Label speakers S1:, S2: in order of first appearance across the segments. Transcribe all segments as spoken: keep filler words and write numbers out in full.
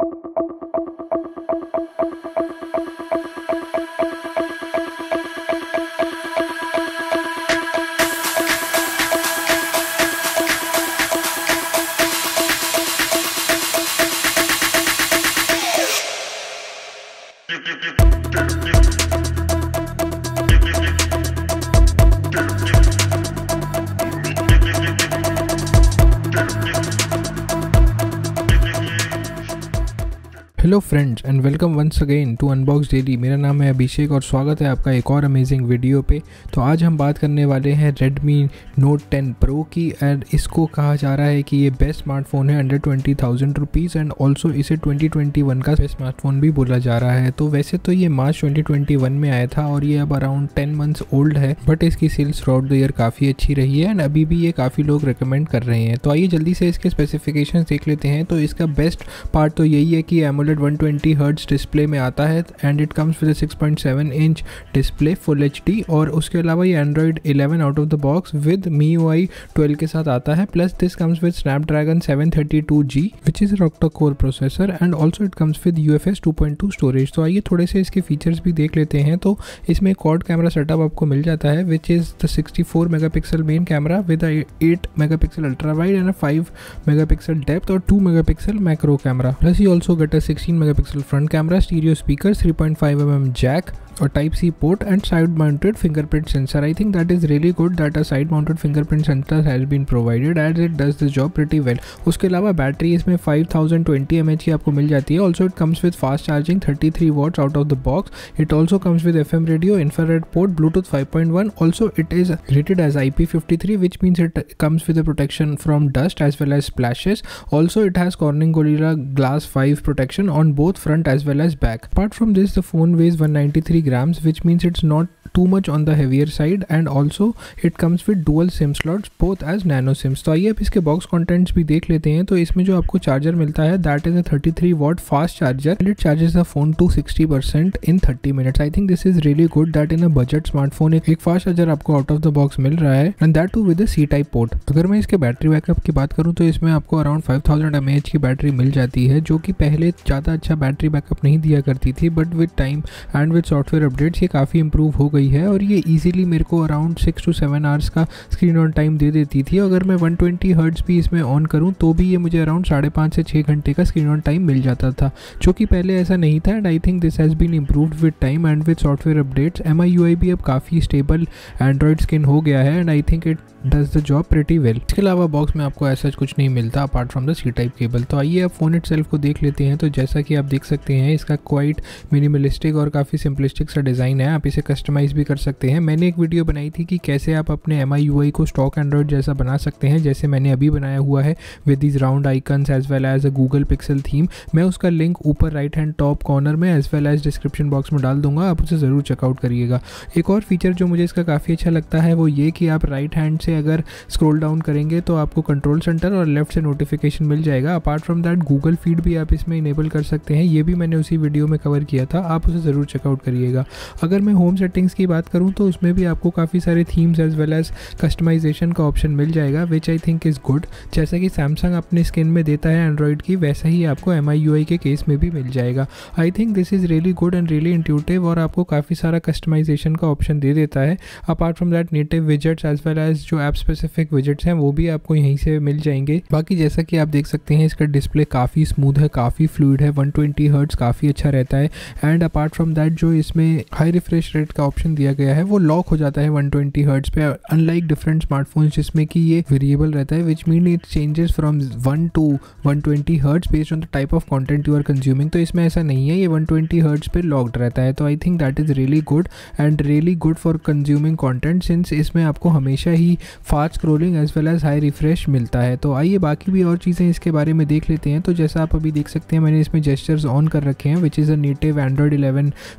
S1: Hello friends and welcome once again to Unbox Daily. मेरा नाम है अभिषेक और स्वागत है आपका एक और अमेजिंग वीडियो पे। तो आज हम बात करने वाले हैं Redmi Note टेन Pro की। एंड इसको कहा जा रहा है कि ये बेस्ट स्मार्टफोन है under twenty thousand rupees and also इसे ट्वेंटी ट्वेंटी वन का बेस्ट स्मार्टफोन भी बोला जा रहा है। तो वैसे तो ये मार्च ट्वेंटी ट्वेंटी वन में आया था और ये अब अराउंड टेन मंथ्स ओल्ड है, बट इसकी sales throughout the year काफ़ी अच्छी रही है एंड अभी भी ये काफ़ी लोग रिकमेंड कर रहे हैं। तो आइए जल्दी से इसके स्पेसिफिकेशंस देख लेते हैं। तो इसका बेस्ट पार्ट तो यही है कि AMOLED one twenty hertz display में आता है and it comes with six point seven inch display full HD. और उसके अलावा ये Android eleven out of the box with M I U I twelve के साथ आता है। Plus this comes with Snapdragon seven thirty two G which is octa core processor and also it comes with U F S two point two storage. तो आइए थोड़े से इसके features भी देख लेते हैं। तो इसमें क्वाड कैमरा सेटअप आपको मिल जाता है which is the sixty four megapixel main camera with eight megapixel ultra wide and five megapixel depth और two megapixel macro camera. Plus you also get a sixteen megapixel front camera, stereo speakers, three point five millimeter jack or type C port and side mounted fingerprint sensor. I think that is really good that a side mounted fingerprint sensor has been provided as it does the job pretty well. उसके अलावा battery इसमें five thousand twenty M H की आपको मिल जाती है। Also it comes with fast charging thirty three watts out of the box. It also comes with F M radio, infrared port, Bluetooth five point one. Also it is rated as I P fifty three which means it comes with a protection from dust as well as splashes. Also it has Corning Gorilla Glass five protection on both front as well as back. Apart from this, the phone weighs one ninety-three grams which means it's not too much on the heavier side and also it comes with dual SIM slots both as nano SIMs. तो आइए अब इसके box contents भी देख लेते हैं। तो इसमें जो आपको चार्जर मिलता है that is a thirty three watt fast charger and it charges the phone to sixty percent in thirty minutes. I think this is really good that in a budget smartphone एक fast charger आपको out of the box मिल रहा है and that too with a C type port. अगर मैं इसके battery backup की बात करूँ तो इसमें आपको around five thousand M H की बैटरी मिल जाती है जो कि पहले ज़्यादा अच्छा बैटरी बैकअप नहीं दिया करती थी, but with time and with software updates ये काफ़ी इंप्रूव हो गई है और ये इजीली मेरे को around six to seven hours का स्क्रीन ऑन टाइम दे देती थी। अगर मैं वन ट्वेंटी हर्ट्ज भी इसमें ऑन करूं तो भी ये मुझे अराउंड साढ़े पाँच से छः घंटे का स्क्रीन ऑन टाइम मिल जाता था, जो कि पहले ऐसा नहीं था। And I think this has been improved with time and with software updates. M I U I भी अब काफ़ी स्टेबल एंड्रॉइड स्किन हो गया है and I think it does the job pretty well. इसके अलावा बॉक्स में आपको ऐसा कुछ नहीं मिलता apart from the C type cable. तो आइए अब फोन इट सेल्फ को देख लेते हैं। तो जैसा कि आप देख सकते हैं इसका क्वाइट मिनिमलिस्टिक और काफ़ी सिंपलिस्टिक सा डिज़ाइन है। आप इसे कस्टमाइज भी कर सकते हैं। मैंने एक वीडियो बनाई थी कि कैसे आप अपने M I U I को स्टॉक एंड्रॉइड जैसा बना सकते हैं, जैसे मैंने अभी बनाया हुआ है with these round icons as well as a Google Pixel theme. मैं उसका लिंक ऊपर राइट हैंड टॉप कॉर्नर में as well as description box में डाल दूंगा, आप उसे ज़रूर चेकआउट करिएगा। एक और फीचर जो मुझे इसका काफ़ी अच्छा लगता है वो ये कि आप राइट हैंड से अगर स्क्रॉल डाउन करेंगे तो आपको कंट्रोल सेंटर और लेफ्ट से नोटिफिकेशन मिल जाएगा। Apart from that Google feed भी आप इसमें इनेबल कर सकते हैं, ये भी मैंने उसी वीडियो में कवर किया था, आप उसे ज़रूर चेकआउट करिएगा। अगर मैं होम सेटिंग्स की बात करूँ तो उसमें भी आपको काफ़ी सारे themes as well as customisation का ऑप्शन मिल जाएगा which I think is good. जैसा कि सैमसंग अपने स्किन में देता है एंड्रॉइड की, वैसा ही आपको M I U I के केस में भी मिल जाएगा। I think this is really good and really intuitive और आपको काफ़ी सारा कस्टमाइजेशन का ऑप्शन दे देता है। Apart from that native widgets as well as जो ऐप स्पेसिफिक विजेट्स हैं वो भी आपको यहीं से मिल जाएंगे। बाकी जैसा कि आप देख सकते हैं इसका डिस्प्ले काफ़ी स्मूथ है, काफ़ी फ्लूइड है, वन ट्वेंटी हर्ट्ज काफ़ी अच्छा रहता है। एंड अपार्ट फ्रॉम दैट जो इसमें हाई रिफ्रेश रेट का ऑप्शन दिया गया है वो लॉक हो जाता है वन ट्वेंटी हर्ट्ज पे, अनलाइक डिफरेंट स्मार्टफोन्स जिसमें कि ये वेरिएबल रहता है which mean it changes from one to one twenty hertz based on the type of content you are consuming. तो इसमें ऐसा नहीं है, ये वन ट्वेंटी हर्ट्ज पे लॉक्ड रहता है। तो I think that is really good and really good for consuming content since इसमें आपको हमेशा ही fast scrolling as well as high refresh मिलता है। तो आइए बाकी भी और चीज़ें इसके बारे में देख लेते हैं। तो जैसा आप अभी देख सकते हैं मैंने इसमें जेस्चर्स ऑन कर रखे हैं which is a native Android eleven feature.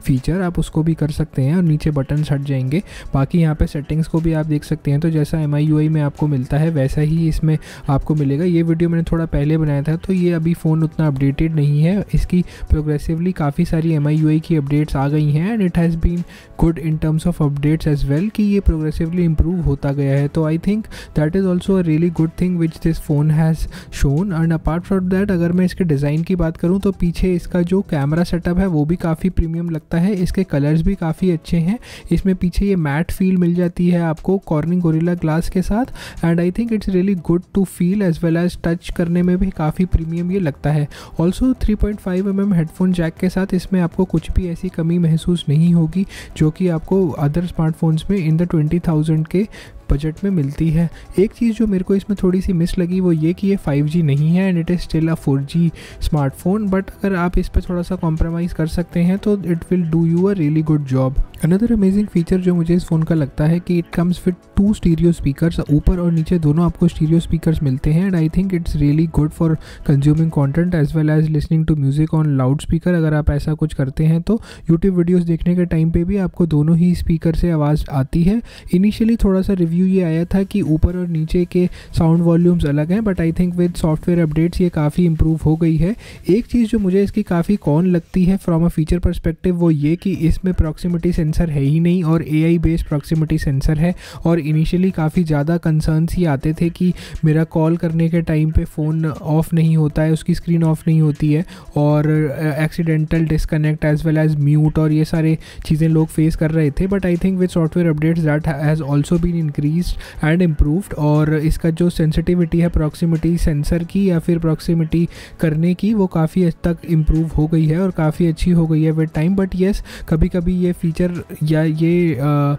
S1: आप उसको भी कर सकते हैं और नीचे बटन हट जाएंगे। बाकी यहाँ पे सेटिंग्स को भी आप देख सकते हैं, तो जैसा एम आई यू आई में आपको मिलता है वैसा ही इसमें आपको मिलेगा। ये वीडियो मैंने थोड़ा पहले बनाया था, तो ये अभी फ़ोन उतना अपडेटेड नहीं है। इसकी प्रोग्रेसिवली काफ़ी सारी एम आई यू आई की अपडेट्स आ गई हैं and it has been good in terms of updates as well, कि ये प्रोग्रेसिवली इंप्रूव होता गया है। तो I think that is also a really good thing which this phone has shown. And apart from that, अगर मैं इसके design की बात करूँ तो पीछे इसका जो कैमरा सेटअप है वो भी काफ़ी प्रीमियम लगता है। इसके कलर्स भी काफ़ी अच्छे हैं। इसमें पीछे ये मैट फील मिल जाती है आपको कॉर्निंग गोरिल्ला ग्लास के साथ, and I think it's really good to feel as well as touch करने में भी काफ़ी प्रीमियम ये लगता है। Also three point five M M headphone jack के साथ इसमें आपको कुछ भी ऐसी कमी महसूस नहीं होगी जो कि आपको अदर स्मार्टफोन्स में इन द ट्वेंटी थाउजेंड के बजट में मिलती है। एक चीज़ जो मेरे को इसमें थोड़ी सी मिस लगी वो ये कि ये फाइव जी नहीं है and it is still a four G smartphone, but अगर आप इस पर थोड़ा सा कॉम्प्रोमाइज़ कर सकते हैं तो it will do you a really good job. Another amazing feature जो मुझे इस फ़ोन का लगता है कि it comes with two stereo speakers, यूपर और नीचे दोनों आपको स्टीरियो स्पीकर्स मिलते हैं and I think it's really good for consuming content as well as listening to music on loud speaker. अगर आप ऐसा कुछ करते हैं तो यूट्यूब वीडियोज़ देखने के टाइम पर भी आपको दोनों ही स्पीकर से आवाज़ आती है। इनिशियली थोड़ा सा रिव्यू ये आया था कि ऊपर और नीचे के साउंड वॉल्यूम्स अलग हैं, but I think with software updates ये काफ़ी इंप्रूव हो गई है। एक चीज़ जो मुझे इसकी काफ़ी कॉन लगती है फ्रॉम अ फीचर परस्पेक्टिव वो ये कि इसमें प्रॉक्सिमिटी सेंसर है ही नहीं और एआई बेस्ड प्रॉक्सिमिटी सेंसर है। और इनिशियली काफ़ी ज़्यादा कंसर्न्स ही आते थे कि मेरा कॉल करने के टाइम पे फ़ोन ऑफ नहीं होता है, उसकी स्क्रीन ऑफ नहीं होती है और accidental disconnect as well as mute और ये सारे चीज़ें लोग फेस कर रहे थे। But I think with software updates that has also been increased and improved, और इसका जो सेंसिटिविटी है प्रॉक्सिमिटी सेंसर की या फिर प्रॉक्सिमिटी करने की वो काफ़ी हद तक इम्प्रूव हो गई है और काफ़ी अच्छी हो गई है विद टाइम। बट येस, कभी कभी ये फीचर या ये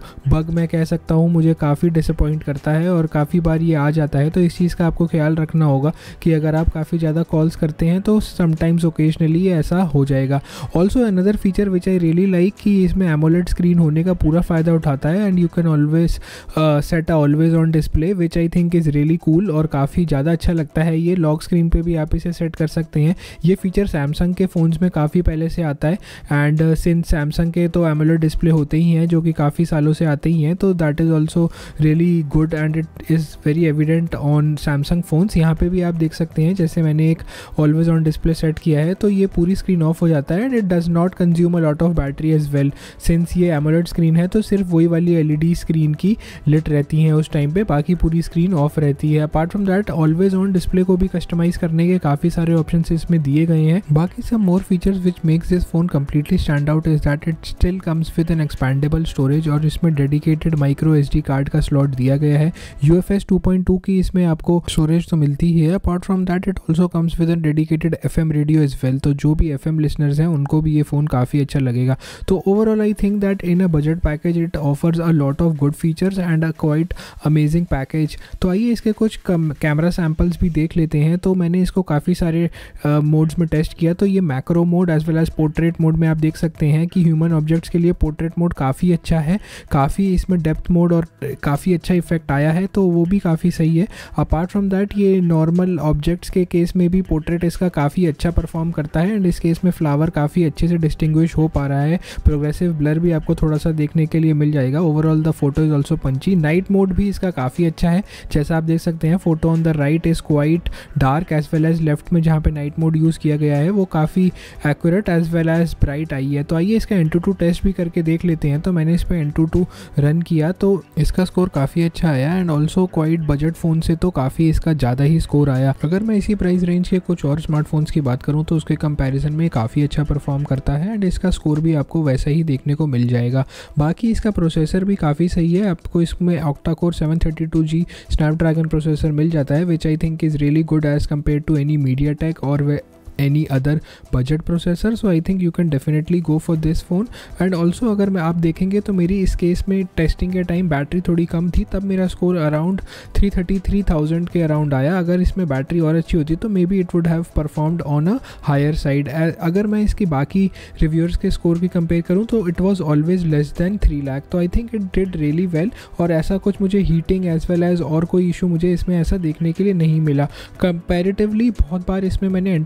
S1: बग मैं कह सकता हूँ मुझे काफ़ी डिसअपॉइंट करता है और काफ़ी बार ये आ जाता है। तो इस चीज़ का आपको ख्याल रखना होगा कि अगर आप काफ़ी ज़्यादा कॉल्स करते हैं तो समटाइम्स ओकेजनली ये ऐसा हो जाएगा। Also another feature which I really like कि इसमें एमोलेड स्क्रीन होने का पूरा फ़ायदा उठाता है and you can always set a always on display which I think is really cool और काफ़ी ज़्यादा अच्छा लगता है। ये लॉक स्क्रीन पे भी आप इसे सेट कर सकते हैं। ये फीचर सैमसंग के फ़ोन्स में काफ़ी पहले से आता है एंड सिंस सैमसंग के तो एमोलेड डिस्प्ले होते ही हैं जो कि काफ़ी सालों से आते ही हैं, तो that is also really good and it is very evident on Samsung phones. यहाँ पे भी आप देख सकते हैं जैसे मैंने एक ऑलवेज ऑन डिस्प्ले सेट किया है तो ये पूरी स्क्रीन ऑफ हो जाता है and it does not consume a lot of battery as well. Since ये एमोलेड स्क्रीन है तो सिर्फ वही वाली एलईडी स्क्रीन की लिट रहती हैं उस टाइम पे, बाकी पूरी स्क्रीन ऑफ रहती है। Apart from that always on display को भी कस्टमाइज करने के काफ़ी सारे ऑप्शन इसमें दिए गए हैं। बाकी सब more features which makes this phone completely stand out is that it still comes with an expandable storage और इसमें डेडिकेटेड माइक्रो एसडी कार्ड का स्लॉट दिया गया है। यूएफएस टू पॉइंट टू की इसमें आपको स्टोरेज तो मिलती ही है। Apart from that it also comes with an dedicated FM radio as well, तो जो भी एफएम लिसनर्स हैं उनको भी ये फ़ोन काफ़ी अच्छा लगेगा। तो overall I think that in a budget package it offers a lot of good features and a quite amazing package. तो आइए इसके कुछ कैमरा सैम्पल्स भी देख लेते हैं। तो मैंने इसको काफ़ी सारे मोड्स uh, में टेस्ट किया। तो ये macro mode as well as portrait mode में आप देख सकते हैं कि ह्यूमन ऑब्जेक्ट्स के लिए पोर्ट्रेट मोड काफ़ी अच्छा है, काफ़ी इसमें डेप्थ मोड और काफ़ी अच्छा इफेक्ट आया है, तो वो भी काफ़ी सही है। अपार्ट फ्रॉम दैट ये नॉर्मल ऑब्जेक्ट्स के केस में भी पोर्ट्रेट इसका काफ़ी अच्छा परफॉर्म करता है एंड इस केस में फ्लावर काफ़ी अच्छे से डिस्टिंग्विश हो पा रहा है। प्रोग्रेसिव ब्लर भी आपको थोड़ा सा देखने के लिए मिल जाएगा। Overall the photo is also punchy. Night mode भी इसका काफ़ी अच्छा है, जैसा आप देख सकते हैं photo on the right is quite dark as well as left में जहाँ पे नाइट मोड यूज़ किया गया है वो काफ़ी accurate as well as bright आई है। तो आइए इसका एन टू टू टेस्ट भी करके देख लेते हैं। तो मैंने इस पर एन टू टू रन किया तो इसका स्कोर काफ़ी अच्छा आया and also quite budget phone से तो काफ़ी इसका ज़्यादा ही स्कोर आया। अगर मैं इसी प्राइस रेंज के कुछ और स्मार्टफोन्स की बात करूँ तो उसके कंपैरिजन में काफ़ी अच्छा परफॉर्म करता है एंड इसका स्कोर भी आपको वैसा ही देखने को मिल जाएगा। बाकी इसका प्रोसेसर भी काफ़ी सही है, आपको इसमें octa core seven thirty two G Snapdragon processor मिल जाता है which I think is really good as compare to any MediaTek और any other budget processor, so I think you can definitely go for this phone। and also अगर मैं आप देखेंगे तो मेरी इस केस में टेस्टिंग के टाइम बैटरी थोड़ी कम थी, तब मेरा score around three thirty three thousand के अराउंड आया। अगर इसमें बैटरी और अच्छी होती तो maybe it would have performed on a higher side. अगर मैं इसकी बाकी रिव्यूअर्स के स्कोर की कंपेयर करूँ तो it was always less than three lakh, तो I think it did really well और ऐसा कुछ मुझे हीटिंग एज वेल एज और कोई इशू मुझे इसमें ऐसा देखने के लिए नहीं मिला। कंपेरेटिवली बहुत बार इसमें मैंने AnTuTu run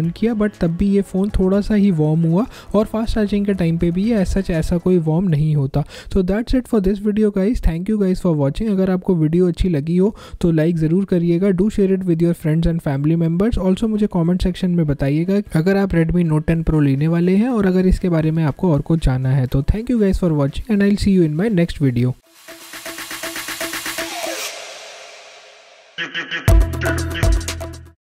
S1: on किया, बट तब भी ये फ़ोन थोड़ा सा ही वार्म हुआ और फास्ट चार्जिंग के टाइम पे भी ये ऐसा ऐसा कोई वार्म नहीं होता। So that's it for this video guys, thank you guys for watching. अगर आपको वीडियो अच्छी लगी हो तो लाइक ज़रूर करिएगा, do share it with your friends and family members. Also मुझे कॉमेंट सेक्शन में बताइएगा अगर आप रेडमी नोट टेन प्रो लेने वाले हैं और अगर इसके बारे में आपको और कुछ जानना है तो। Thank you guys for watching and I will see you in my next video.
S2: Do, do, do, do, do.